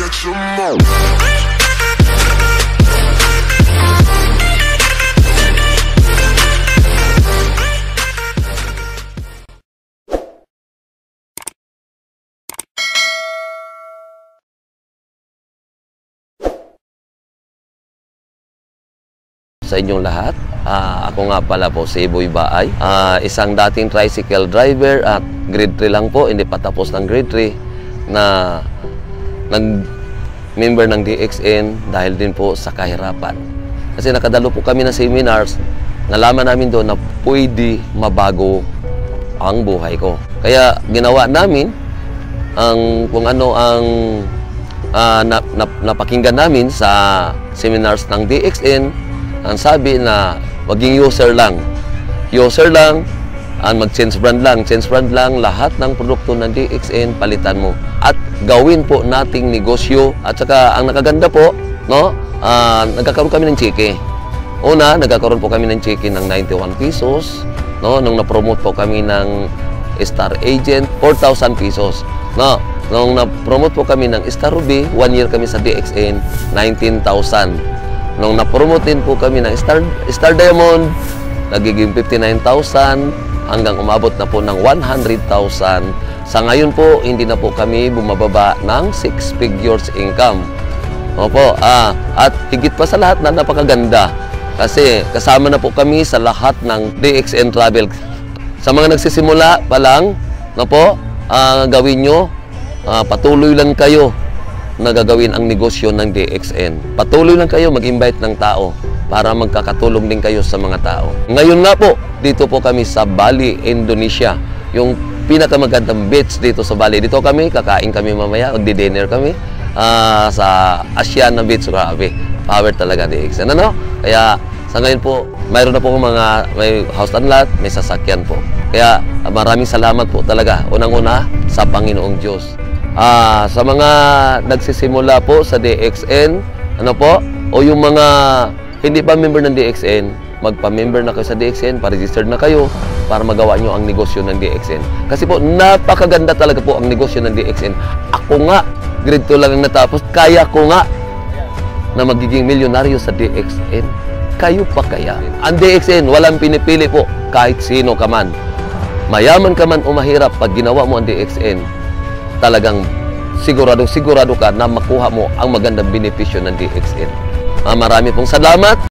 get some more. Sa inyong lahat, ako nga pala po si Boy Baay, isang dating tricycle driver at grade 3 lang po, hindi pa tapos ng grade 3 na nag-member ng DXN dahil din po sa kahirapan. Kasi nakadalo po kami ng seminars, nalaman namin doon na pwede mabago ang buhay ko. Kaya ginawa namin kung ano ang napakinggan namin sa seminars ng DXN. Ang sabi na maging user lang, mag-change brand lang, lahat ng produkto ng DXN palitan mo at gawin po nating negosyo. At saka ang nakaganda po, no, nagkakaroon kami ng cheque. Una, nagkakaroon po kami ng cheque ng 91 pesos, no, nung na-promote po kami ng Star Agent, 4,000 pesos, no. Nung na-promote po kami ng Star Ruby, 1 year kami sa DXN, 19,000. Nung na-promote din po kami ng Star Diamond, nagiging 59,000 hanggang umabot na po ng 100,000. Sa ngayon po, hindi na po kami bumababa ng 6 figures income. Opo, at higit pa sa lahat na napakaganda kasi kasama na po kami sa lahat ng DXN Travel. Sa mga nagsisimula pa lang, no po, gawin nyo, patuloy lang kayo na gagawin ang negosyo ng DXN. Patuloy lang kayo mag-invite ng tao para magkakatulong din kayo sa mga tao. Ngayon nga po, dito po kami sa Bali, Indonesia. Yung pinakamagandang beach dito sa Bali. Dito kami, kakain kami mamaya, magdi-dinner kami sa Asiana Beach. Grabe, power talaga DXN. Ano? Kaya sa ngayon po, mayroon na po may house and lot, may sasakyan po. Kaya maraming salamat po talaga. Unang-una sa Panginoong Diyos. Sa mga nagsisimula po sa DXN, ano po, o yung mga hindi pa member ng DXN, magpa-member na kayo sa DXN, pa-registered na kayo para magawa nyo ang negosyo ng DXN. Kasi po, napakaganda talaga po ang negosyo ng DXN. Ako nga, grade 2 lang ang natapos, kaya ko nga na magiging milyonaryo sa DXN. Kayo pa kaya? Ang DXN, walang pinipili po kahit sino ka man. Mayaman ka man o mahirap, pag ginawa mo ang DXN, talagang sigurado ka na makuha mo ang magandang benepisyo ng DXN. Marami pong salamat.